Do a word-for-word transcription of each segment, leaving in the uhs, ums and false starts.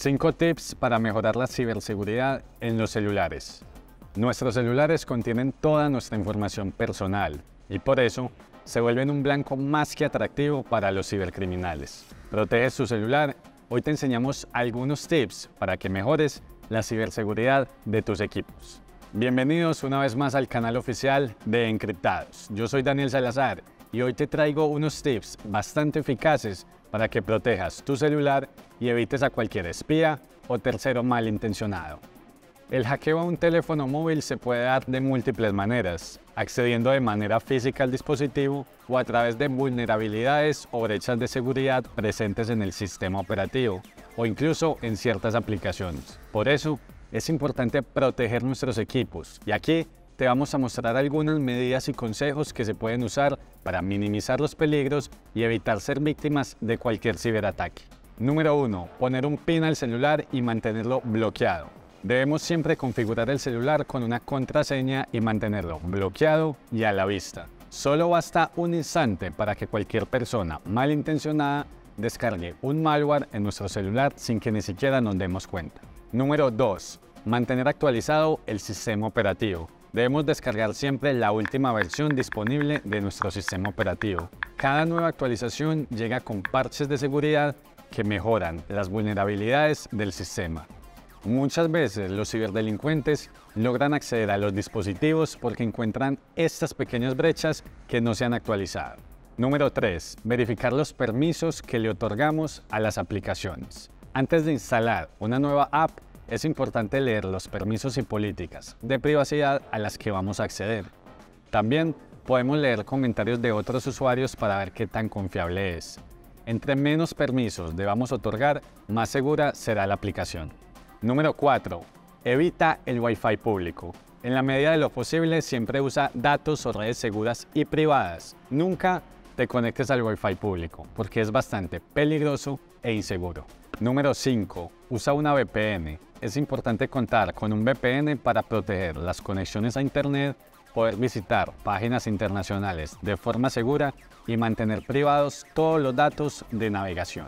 cinco tips para mejorar la ciberseguridad en los celulares. Nuestros celulares contienen toda nuestra información personal y por eso se vuelven un blanco más que atractivo para los cibercriminales. Protege tu celular. Hoy te enseñamos algunos tips para que mejores la ciberseguridad de tus equipos. Bienvenidos una vez más al canal oficial de Encriptados. Yo soy Daniel Salazar y hoy te traigo unos tips bastante eficaces para que protejas tu celular y evites a cualquier espía o tercero malintencionado. El hackeo a un teléfono móvil se puede dar de múltiples maneras, accediendo de manera física al dispositivo o a través de vulnerabilidades o brechas de seguridad presentes en el sistema operativo o incluso en ciertas aplicaciones. Por eso, es importante proteger nuestros equipos y aquí te vamos a mostrar algunas medidas y consejos que se pueden usar para minimizar los peligros y evitar ser víctimas de cualquier ciberataque. Número uno. Poner un PIN al celular y mantenerlo bloqueado. Debemos siempre configurar el celular con una contraseña y mantenerlo bloqueado y a la vista. Solo basta un instante para que cualquier persona malintencionada descargue un malware en nuestro celular sin que ni siquiera nos demos cuenta. Número dos. Mantener actualizado el sistema operativo. Debemos descargar siempre la última versión disponible de nuestro sistema operativo. Cada nueva actualización llega con parches de seguridad que mejoran las vulnerabilidades del sistema. Muchas veces los ciberdelincuentes logran acceder a los dispositivos porque encuentran estas pequeñas brechas que no se han actualizado. Número tres. Verificar los permisos que le otorgamos a las aplicaciones. Antes de instalar una nueva app, es importante leer los permisos y políticas de privacidad a las que vamos a acceder. También podemos leer comentarios de otros usuarios para ver qué tan confiable es. Entre menos permisos debamos otorgar, más segura será la aplicación. Número cuatro. Evita el Wi-Fi público. En la medida de lo posible, siempre usa datos o redes seguras y privadas. Nunca te conectes al Wi-Fi público, porque es bastante peligroso e inseguro. Número cinco. Usa una V P N. Es importante contar con un V P N para proteger las conexiones a Internet, poder visitar páginas internacionales de forma segura y mantener privados todos los datos de navegación.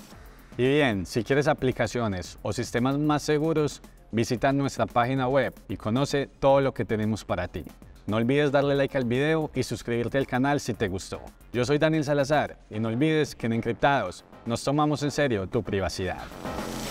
Y bien, si quieres aplicaciones o sistemas más seguros, visita nuestra página web y conoce todo lo que tenemos para ti. No olvides darle like al video y suscribirte al canal si te gustó. Yo soy Daniel Salazar y no olvides que en Encriptados nos tomamos en serio tu privacidad.